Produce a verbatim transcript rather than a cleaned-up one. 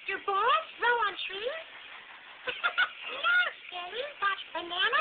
Do balls grow on trees? No, silly. Watch banana